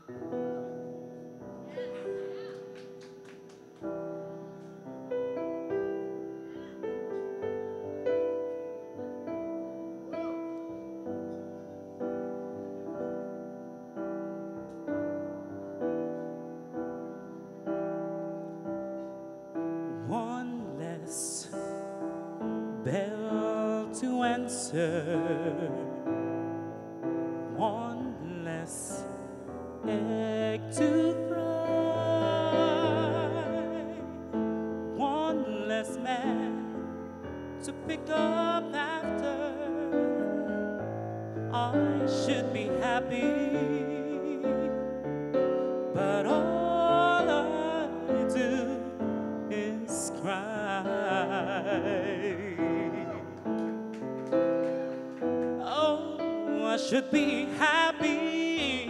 One less bell to answer, one less egg to fry, one less man to pick up after. I should be happy, but all I do is cry. Oh, I should be happy.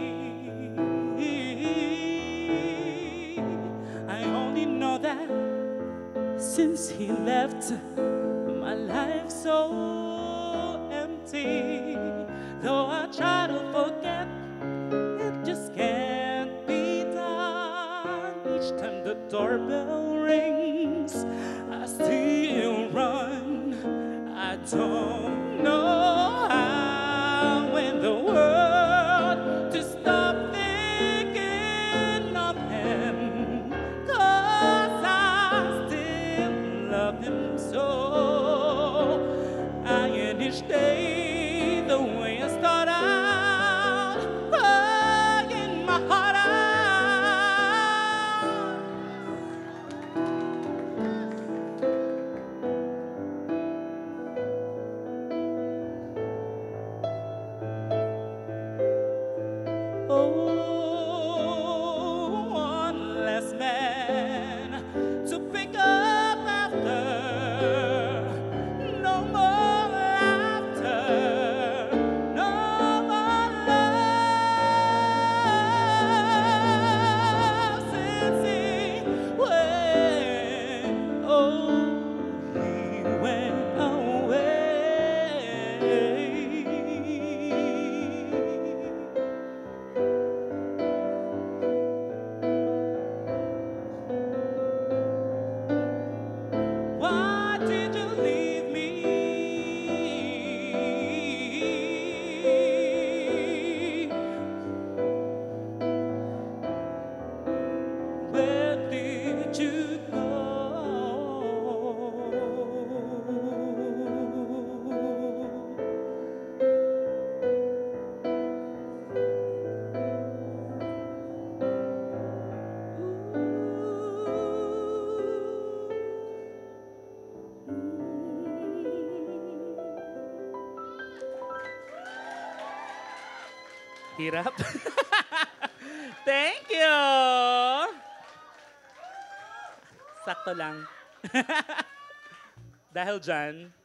I only know that since he left, my life's so empty. Though I try to forget, it just can't be done. Each time the doorbell rings, I still run. I don't know how in the world to stop thinking of him, 'cause I still love him so. I end each day the way I start out, crying my heart out. Oh, one less man to pick up after. No more laughter, no more love since he went. Oh, he went away. Why did you leave me? Where did you go? Hirap. Thank you. Sakto lang. Dahil dyan,